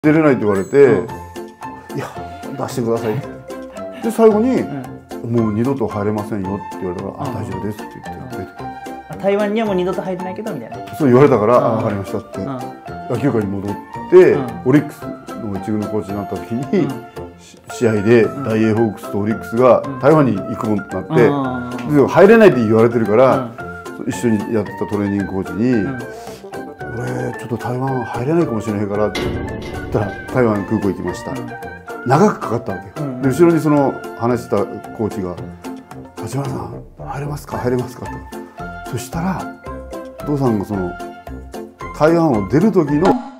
出れないって言われて、いや出してくださいって。で最後に、もう二度と入れませんよって言われたから、あ、大丈夫ですって言って出てくる。 台湾にはもう二度と入れないけどみたいな。 そう言われたから、あ、分かりましたって。野球界に戻って、オリックスの一軍のコーチになった時に、試合で大英ホークスとオリックスが台湾に行くことになって、入れないって言われてるから、一緒にやってたトレーニングコーチに「俺ちょっと台湾入れないかもしれないから」って言ったら台湾空港行きました。長くかかったわけよ。で後ろにその話したコーチが「立花さん入れますか入れますか」と。そしたらお父さんがその台湾を出る時の